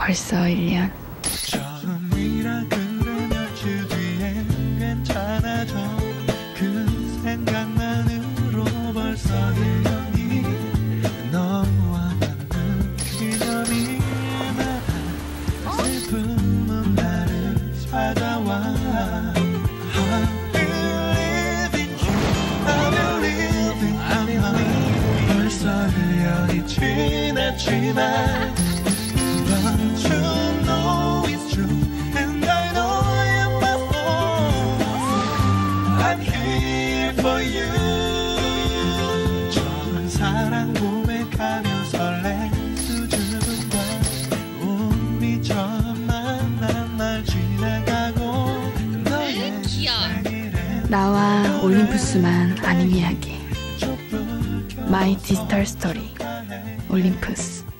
벌써 1년. 처음이라 그래 며칠 뒤엔 괜찮아져. 그 생각만으로 벌써 1년이 너와 만든 기념이 나 슬픔은 나를 찾아와. I believe in you, I believe in you. 벌써 1년이 지났지만 But you know it's true, and I know you must know I'm here for you. 처음 사랑 고백하며 설렌 수줍음과 우리 처음 만난 날 지나가고 너의 생일에 나와 올림푸스만 아닌 이야기. 마이 디지털 스토리 올림푸스.